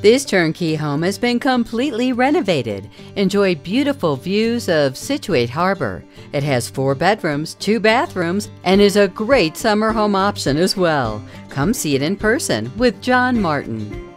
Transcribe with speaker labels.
Speaker 1: This turnkey home has been completely renovated. Enjoy beautiful views of Scituate Harbor. It has 4 bedrooms, 2 bathrooms, and is a great summer home option as well. Come see it in person with John Martin.